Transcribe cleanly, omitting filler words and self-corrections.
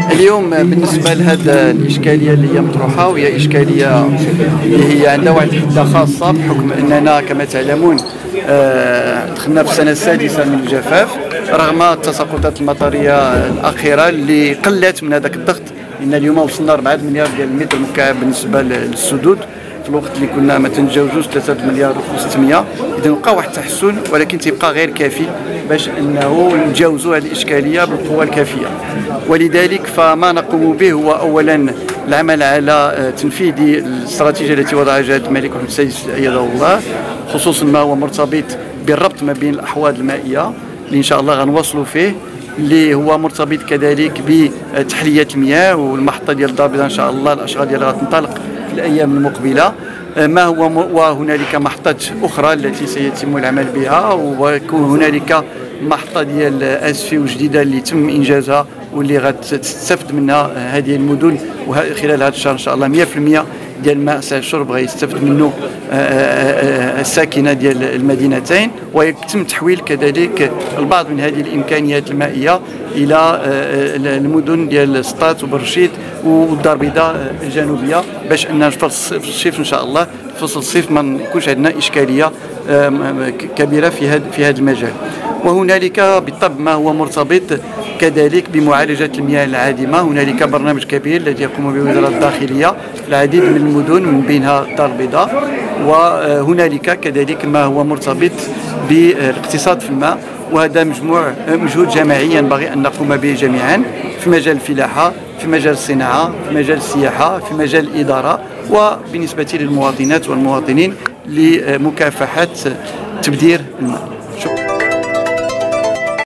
اليوم بالنسبه لهذه الاشكاليه اللي هي مطروحه، وهي اشكاليه اللي هي عندها واحد الحده خاصه بحكم اننا كما تعلمون دخلنا في السنه السادسه من الجفاف رغم التساقطات المطريه الاخيره اللي قلت من هذاك الضغط. ان اليوم وصلنا 4 مليار ديال المتر مكعب بالنسبه للسدود في الوقت اللي كنا ما تنجاوزوش 3 مليار و600. اذا بقى واحد التحسن، ولكن تيبقى غير كافي باش انه نتجاوزوا هذه الاشكاليه بالقوه الكافيه. ولذلك فما نقوم به هو اولا العمل على تنفيذ الاستراتيجيه التي وضعها جلاله الملك محمد السادس ايده الله، خصوصا ما هو مرتبط بالربط ما بين الاحواض المائيه اللي ان شاء الله غنواصلوا فيه، اللي هو مرتبط كذلك بتحليه المياه والمحطه ديال الدار البيضاء ان شاء الله الاشغال ديالها غتنطلق في الايام المقبله. ما هو وهنالك محطات اخرى التي سيتم العمل بها، ويكون هنالك محطه ديال اسفي جديده اللي تم انجازها واللي غتستفد منها هذه المدن، وخلال هذا الشهر ان شاء الله 100% ديال الماء سهل الشرب غيستفد منه الساكنه ديال المدينتين. ويتم تحويل كذلك البعض من هذه الامكانيات المائيه الى المدن ديال سطات وبرشيد والدار البيضاء الجنوبيه، باش ان في الصيف ان شاء الله فصل الصيف ما يكونش عندنا اشكاليه كبيره في هذا المجال. وهنالك بالطبع ما هو مرتبط كذلك بمعالجه المياه العادمه. هنالك برنامج كبير الذي يقوم به وزاره الداخليه في العديد من المدن من بينها الدار البيضاء. وهنالك كذلك ما هو مرتبط بالاقتصاد في الماء، وهذا مجهود جماعي ينبغي ان نقوم به جميعا في مجال الفلاحه، في مجال الصناعه، في مجال السياحه، في مجال الاداره، وبالنسبه للمواطنات والمواطنين لمكافحه تبذير الماء.